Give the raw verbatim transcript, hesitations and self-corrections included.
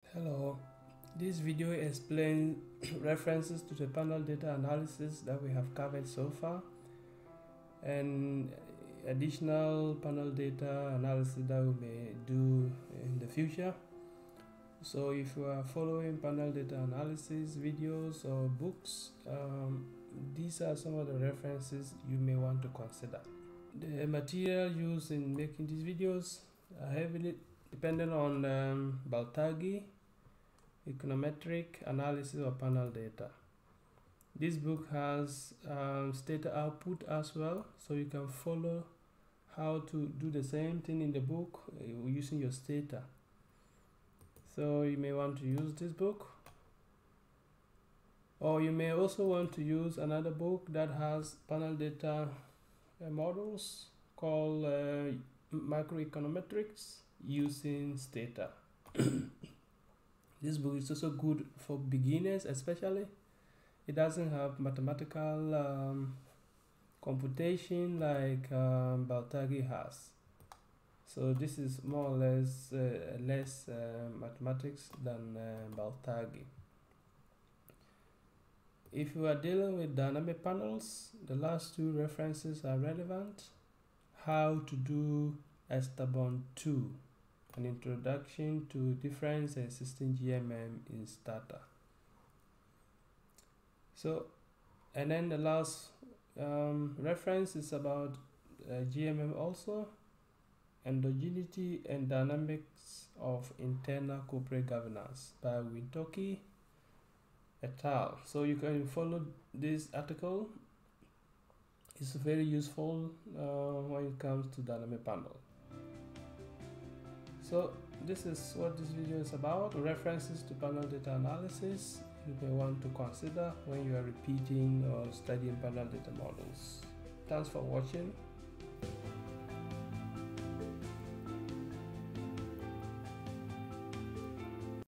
Hello, this video explains references to the panel data analysis that we have covered so far and additional panel data analysis that we may do in the future. So if you are following panel data analysis videos or books, um, these are some of the references you may want to consider. The material used in making these videos are heavily dependent on um, Baltagi econometric analysis of panel data. This book has um, stata output as well, so you can follow how to do the same thing in the book uh, using your stata. So you may want to use this book, or you may also want to use another book that has panel data uh, models called uh, Macroeconometrics using stata. This book is also good for beginners, especially. It doesn't have mathematical um, computation like um, Baltagi has. So this is more or less uh, less uh, mathematics than uh, Baltagi. If you are dealing with dynamic panels, the last two references are relevant. How to do Esteban two. An introduction to difference and existing G M M in Stata. So, and then the last um, reference is about uh, G M M also, endogeneity and dynamics of internal corporate governance by Wintoki et al. So you can follow this article. It's very useful uh, when it comes to dynamic panel. So this is what this video is about, references to panel data analysis you may want to consider when you are repeating or studying panel data models. Thanks for watching.